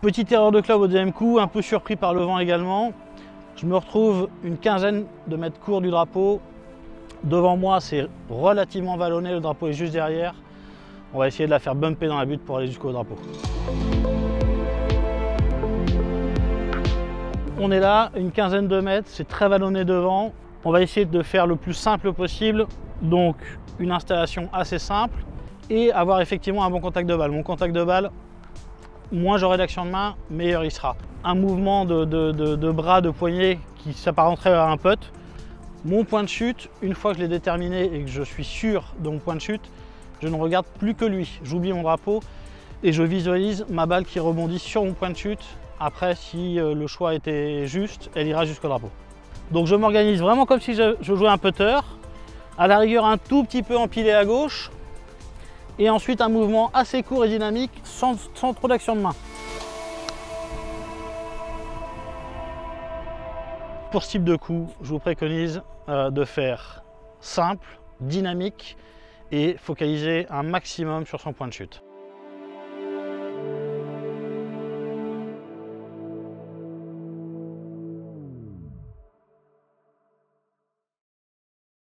Petite erreur de club au deuxième coup, un peu surpris par le vent également. Je me retrouve une quinzaine de mètres courts du drapeau. Devant moi, c'est relativement vallonné, le drapeau est juste derrière. On va essayer de la faire bumper dans la butte pour aller jusqu'au drapeau. On est là, une quinzaine de mètres, c'est très vallonné devant. On va essayer de faire le plus simple possible, donc une installation assez simple et avoir effectivement un bon contact de balle. Mon contact de balle, moins j'aurai d'action de main, meilleur il sera. Un mouvement de bras, de poignet qui s'apparenterait à un putt. Mon point de chute, une fois que je l'ai déterminé et que je suis sûr de mon point de chute, je ne regarde plus que lui. J'oublie mon drapeau et je visualise ma balle qui rebondit sur mon point de chute. Après, si le choix était juste, elle ira jusqu'au drapeau. Donc je m'organise vraiment comme si je jouais un putter, à la rigueur un tout petit peu empilé à gauche, et ensuite un mouvement assez court et dynamique sans trop d'action de main. Pour ce type de coup, je vous préconise de faire simple, dynamique et focaliser un maximum sur son point de chute.